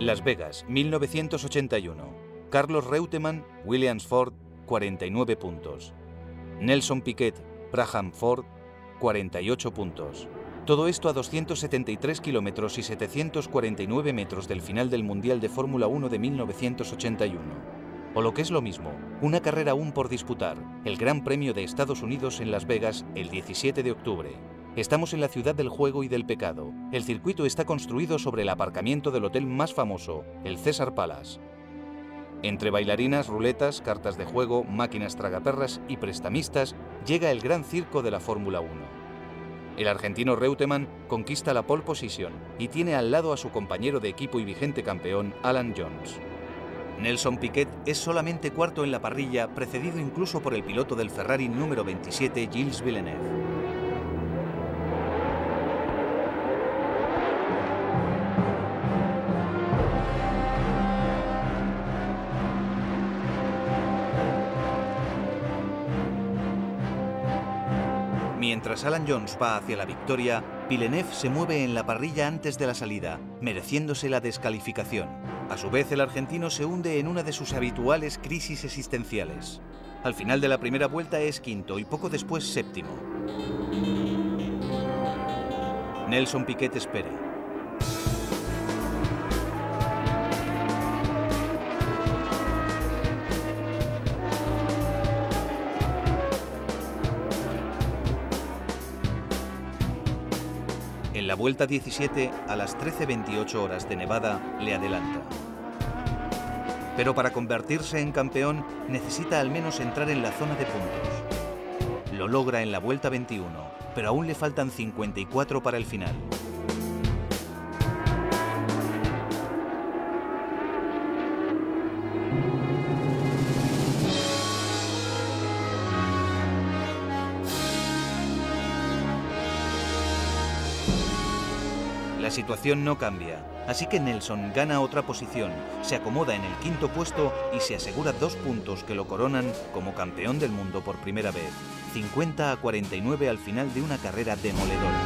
Las Vegas, 1981. Carlos Reutemann, Williams Ford, 49 puntos. Nelson Piquet, Brabham Ford, 48 puntos. Todo esto a 273 kilómetros y 749 metros del final del Mundial de Fórmula 1 de 1981. O lo que es lo mismo, una carrera aún por disputar, el Gran Premio de Estados Unidos en Las Vegas el 17 de octubre. Estamos en la ciudad del juego y del pecado. El circuito está construido sobre el aparcamiento del hotel más famoso, el Caesars Palace. Entre bailarinas, ruletas, cartas de juego, máquinas tragaperras y prestamistas, llega el gran circo de la Fórmula 1. El argentino Reutemann conquista la pole position y tiene al lado a su compañero de equipo y vigente campeón, Alan Jones. Nelson Piquet es solamente cuarto en la parrilla, precedido incluso por el piloto del Ferrari número 27, Gilles Villeneuve. Mientras Alan Jones va hacia la victoria, Villeneuve se mueve en la parrilla antes de la salida, mereciéndose la descalificación. A su vez, el argentino se hunde en una de sus habituales crisis existenciales. Al final de la primera vuelta es quinto y poco después séptimo. Nelson Piquet espera. En la vuelta 17, a las 13:28 horas de Nevada, le adelanta. Pero para convertirse en campeón, necesita al menos entrar en la zona de puntos. Lo logra en la vuelta 21, pero aún le faltan 54 para el final. La situación no cambia, así que Nelson gana otra posición, se acomoda en el quinto puesto y se asegura 2 puntos que lo coronan como campeón del mundo por primera vez, 50-49 al final de una carrera demoledora.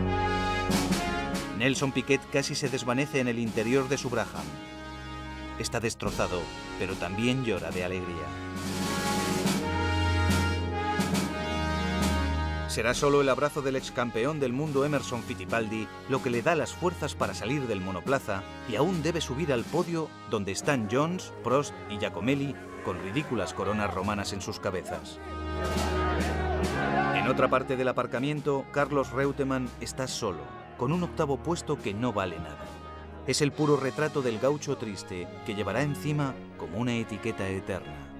Nelson Piquet casi se desvanece en el interior de su Brabham. Está destrozado, pero también llora de alegría. Será solo el abrazo del ex campeón del mundo Emerson Fittipaldi lo que le da las fuerzas para salir del monoplaza y aún debe subir al podio donde están Jones, Prost y Giacomelli con ridículas coronas romanas en sus cabezas. En otra parte del aparcamiento, Carlos Reutemann está solo, con un octavo puesto que no vale nada. Es el puro retrato del gaucho triste que llevará encima como una etiqueta eterna.